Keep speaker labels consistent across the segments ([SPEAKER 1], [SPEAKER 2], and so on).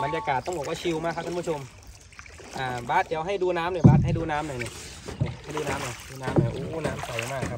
[SPEAKER 1] บรรยากาศต้องบอกว่าชิลมากครับท่านผู้ชมบาสเดี๋ยวให้ดูน้ำหน่อยบาสให้ดูน้ำหน่อยนี่ให้ดูน้ำหน่อยโอ้น้ำใสมากครับ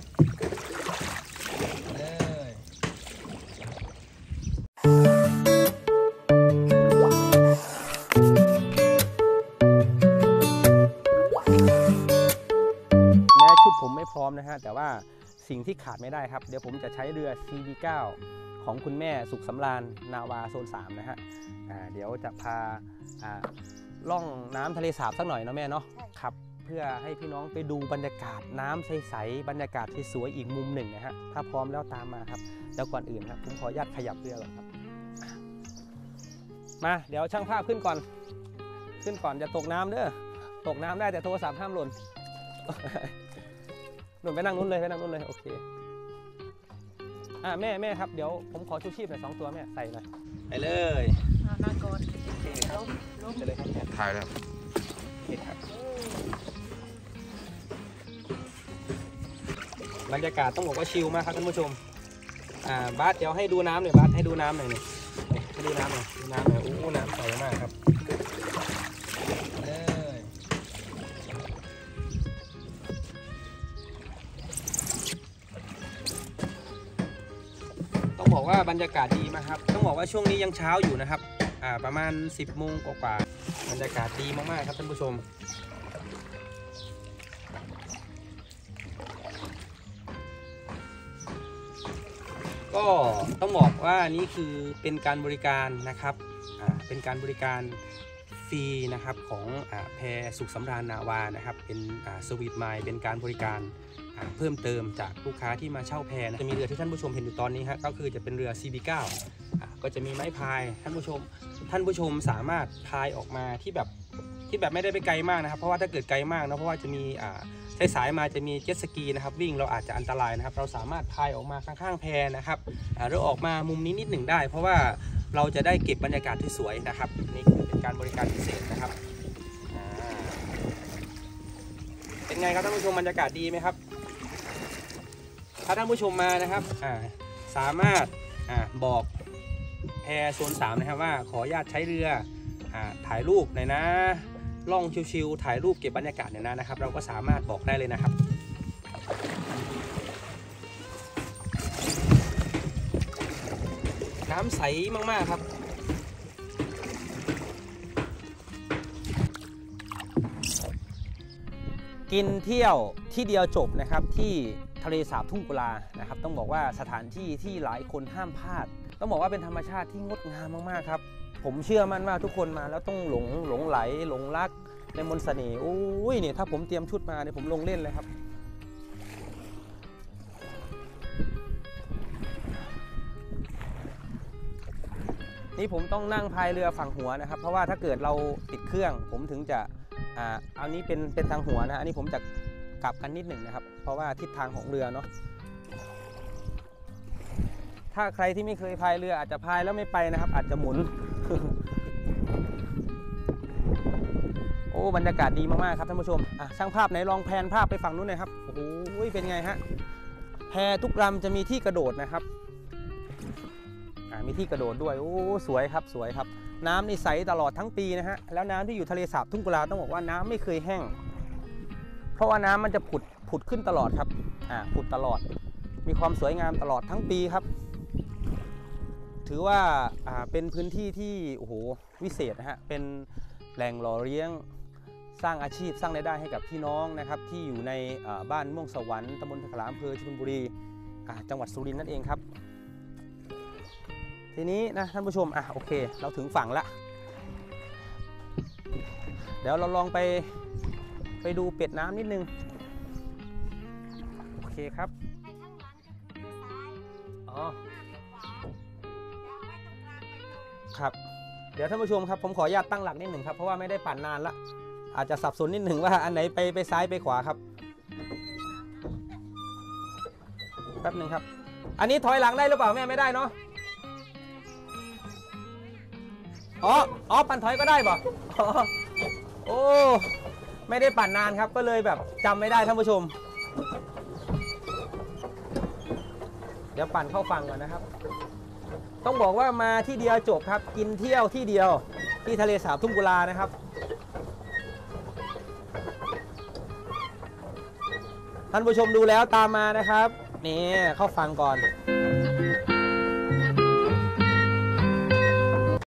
[SPEAKER 1] แม้ชุดผมไม่พร้อมนะฮะแต่ว่าสิ่งที่ขาดไม่ได้ครับเดี๋ยวผมจะใช้เรือ CV9 ของคุณแม่สุขสำราญนาวาโซน 3นะฮะเดี๋ยวจะพาล่องน้ำทะเลสาบสักหน่อยนะแม่เนาะครับเพื่อให้พี่น้องไปดูบรรยากาศน้ำใสๆบรรยากาศสวยๆอีกมุมหนึ่งนะฮะถ้าพร้อมแล้วตามมาครับแล้วก่อนอื่นครับผมขออนุญาตขยับเรือก่อนครับมาเดี๋ยวช่างภาพขึ้นก่อนจะตกน้ำเด้อตกน้ำได้แต่โทรศัพท์ห้ามหล่นหล่นไปนั่งนู้นเลยโอเคแม่ครับเดี๋ยวผมขอชูชีพหน่อย2 ตัวแม่ใส่หน่อยไปเลย
[SPEAKER 2] มาก่อน
[SPEAKER 1] ล้มไปเลยครับ
[SPEAKER 3] ถ่ายแล้ว
[SPEAKER 1] บรรยากาศต้องบอกว่าชิลมากครับท่านผู้ชมบาสเดี๋ยวให้ดูน้ำหน่อยบาสให้ดูน้ำหน่อยนี่ให้ดูน้ำหน่อยโอ้น้ำใสมากครับต้องบอกว่าบรรยากาศดีมากครับต้องบอกว่าช่วงนี้ยังเช้าอยู่นะครับประมาณ10 โมงกว่าบรรยากาศดีมากๆครับท่านผู้ชมก็ต้องบอกว่านี่คือเป็นการบริการนะครับเป็นการบริการฟรีนะครับของแพสุขสำราญนาวานะครับเป็นสวีทไมล์เป็นการบริการเพิ่มเติมจากลูกค้าที่มาเช่าแพนะจะมีเรือที่ท่านผู้ชมเห็นอยู่ตอนนี้ฮะก็คือจะเป็นเรือ CB9 ก็จะมีไม้พายท่านผู้ชมสามารถพายออกมาที่แบบไม่ได้ไปไกลมากนะครับเพราะว่าถ้าเกิดไกลมากนะเพราะว่าจะมีสายมาจะมีเจ็ตสกีนะครับวิ่งเราอาจจะอันตรายนะครับเราสามารถพายออกมาข้างๆแพนะครับเราออกมามุมนี้นิดหนึ่งได้เพราะว่าเราจะได้เก็บบรรยากาศที่สวยนะครับนี่เป็นการบริการพิเศษนะครับเป็นไงครับท่านผู้ชมบรรยากาศดีไหมครับถ้าท่านผู้ชมมานะครับสามารถบอกแพโซน 3นะครับว่าขออนุญาตใช้เรือถ่ายรูปหน่อยนะล่องชิวๆถ่ายรูปเก็บบรรยากาศหน่อยนะครับเราก็สามารถบอกได้เลยนะครับน้ำใสมากๆครับกินเที่ยวที่เดียวจบนะครับที่ทะเลสาบทุ่งกุลานะครับต้องบอกว่าสถานที่ที่หลายคนห้ามพลาดต้องบอกว่าเป็นธรรมชาติที่งดงามมากๆครับผมเชื่อมั่นว่าทุกคนมาแล้วต้องหลงไหลหลงรักในมนต์เสน่ห์โอ้ยเนี่ยถ้าผมเตรียมชุดมาเนี่ยผมลงเล่นเลยครับนี่ผมต้องนั่งพายเรือฝั่งหัวนะครับเพราะว่าถ้าเกิดเราติดเครื่องผมถึงจะเอานี้เป็นทางหัวนะอันนี้ผมจะกลับกันนิดหนึ่งนะครับเพราะว่าทิศทางของเรือเนาะถ้าใครที่ไม่เคยพายเรืออาจจะพายแล้วไม่ไปนะครับอาจจะหมุน โอ้บรรยากาศดีมากๆครับท่านผู้ชมช่างภาพไหนลองแพนภาพไปฝั่งนู้นหน่อยครับโอ้โหเป็นไงฮะแพทุกลำจะมีที่กระโดดนะครับมีที่กระโดดด้วยโอ้สวยครับน้ำนี่ใสตลอดทั้งปีนะฮะแล้วน้ำที่อยู่ทะเลสาบทุ่งกุลาต้องบอกว่าน้ำไม่เคยแห้งเพราะว่าน้ำมันจะผุดขึ้นตลอดครับผุดตลอดมีความสวยงามตลอดทั้งปีครับถือว่าเป็นพื้นที่ที่โอ้โหวิเศษนะฮะเป็นแหล่งหล่อเลี้ยงสร้างอาชีพสร้างรายได้ให้กับพี่น้องนะครับที่อยู่ในบ้านม่วงสวรรค์ตำบลทะขลาอำเภอชลบุรีจังหวัดสุรินทร์นั่นเองครับทีนี้นะท่านผู้ชมโอเคเราถึงฝั่งละเดี๋ยวเราลองไปดูเป็ดน้ำนิดนึงโอเคครับครับเดี๋ยวท่านผู้ชมครับผมขออนุญาตตั้งหลักนิดหนึ่งครับเพราะว่าไม่ได้ปั่นนานละอาจจะสับสนนิดหนึ่งว่าอันไหนไปซ้ายไปขวาครับแป๊บหนึ่งครับอันนี้ถอยหลังได้หรือเปล่าแม่ไม่ได้เนาะอ๋อปั่นถอยก็ได้ป่ะโอ้ไม่ได้ปั่นนานครับก็เลยแบบจำไม่ได้ท่านผู้ชมเดี๋ยวปั่นเข้าฝั่งก่อนนะครับต้องบอกว่ามาที่เดียวจบครับกินเที่ยวที่เดียวที่ทะเลสาบทุ่งกุลานะครับท่านผู้ชมดูแล้วตามมานะครับนี่เข้าฟังก่อน